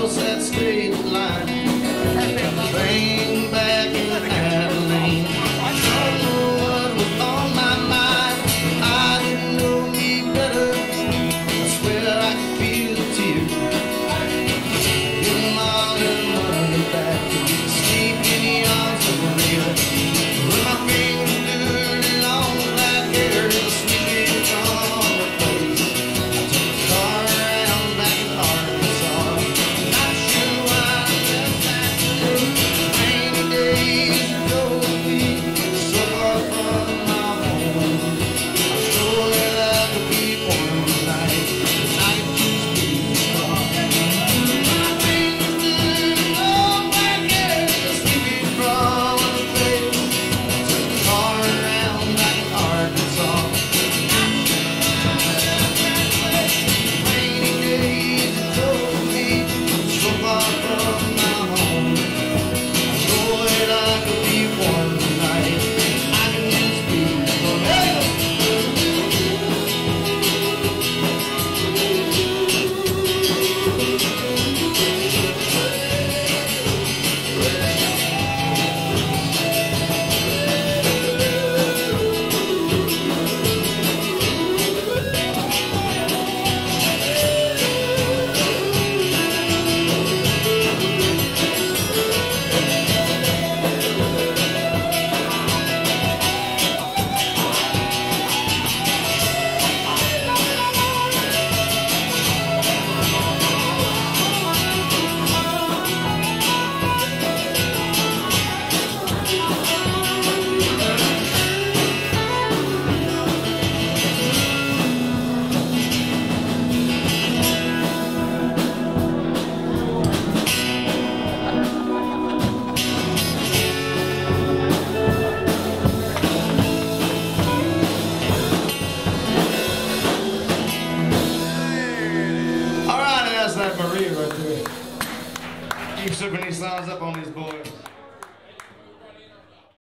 across that state line. Train back in Abilene. I don't know what was on my mind. I didn't know me better. I swear I could feel the tears. Your mom and running back to sleep in the arms of Maria. With my fingers dirty long black hair, sweeping from the place. I took a car around back in Arkansas. Not sure why I left that day. Rainy days drove me so far from my home. I sure like to be one night. I could just be strong. My fingers dirty long black hair, sweeping from the place. I took a car around back in Arkansas. Rainy days drove me so far from my home. I sure I could be one night. I can just be forever. All right, that's that Maria right there. Keep sipping these sounds up on these boys.